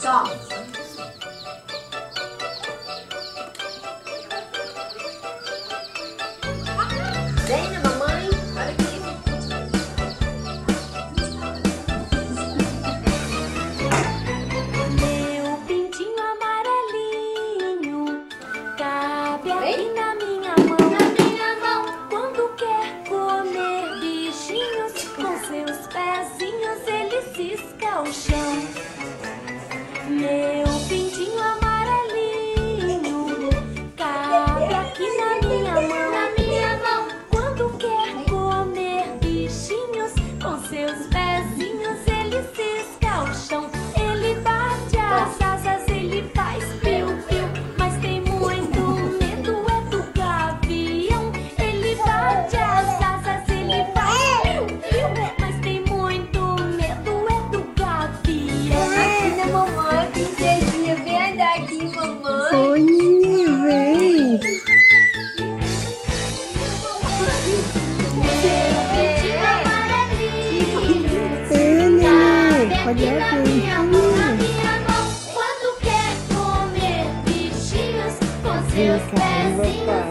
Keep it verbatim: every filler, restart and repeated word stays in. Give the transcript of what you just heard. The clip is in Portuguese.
Toma. Vem, né, mamãe? Olha aqui. Meu pintinho amarelinho cabe aqui na minha mão. Na minha mão. Quando quer comer bichinhos, com seus pezinhos ele cisca o chão. Meu pintinho amarelinho cabe aqui na minha mão. Na minha mão. Quando quer comer bichinhos, com seus pezinhos ele cisca o chão. Ele bate as asas, ele faz piu-piu, mas tem muito medo é do gavião. Ele bate as asas, ele faz piu-piu, mas tem muito medo é do gavião. Aqui na mamãe, princesinha, vem andar aqui, mamãe. Oi, neném, vem. Pintinho amarelinho É, neném, pode ir na aqui. minha mão, na minha mão. Quando quer comer bichinhos, com seus Vem cá, pezinhos